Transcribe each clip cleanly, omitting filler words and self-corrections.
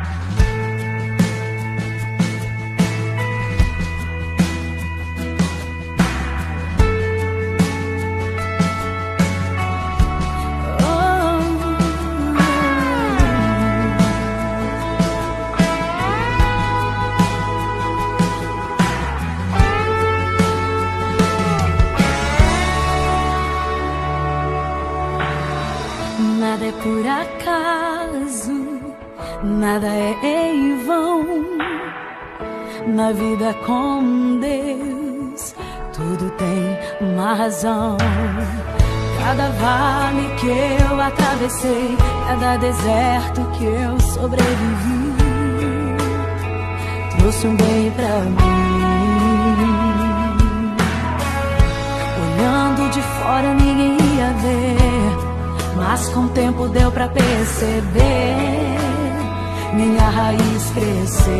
Nada é por acaso, nada é em vão. Na vida com Deus, tudo tem uma razão. Cada vale que eu atravessei, cada deserto que eu sobrevivi, trouxe um bem pra mim. Olhando de fora ninguém ia ver, mas com o tempo deu pra perceber. Minha raiz cresceu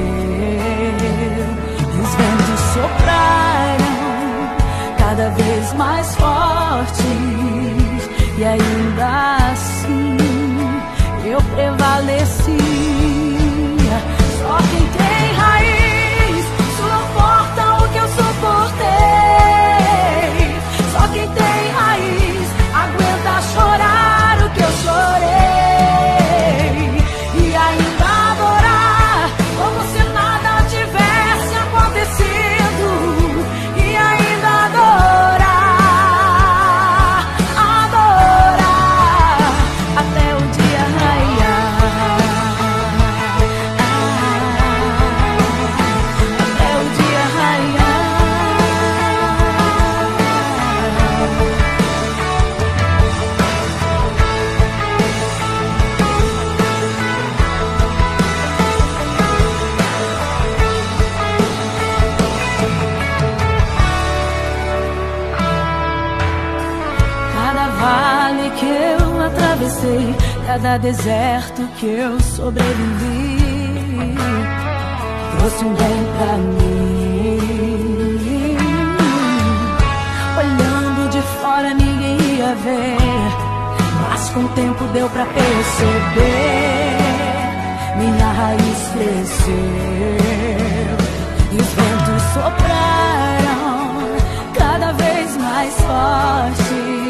e os ventos sopraram cada vez mais fortes, e ainda assim eu prevalecia. Só quem tem raiz suporta o que eu suportei. Só quem tem raiz aguenta chorar o que eu chorei, e ainda adorar como se nada tivesse acontecido, e ainda adorar, adorar até o dia raiar, até o dia raiar. Cada vale que eu atravessei, cada deserto que eu sobrevivi, trouxe um bem pra mim. Olhando de fora ninguém ia ver, mas com o tempo deu pra perceber. Minha raiz cresceu e os ventos sopraram cada vez mais forte,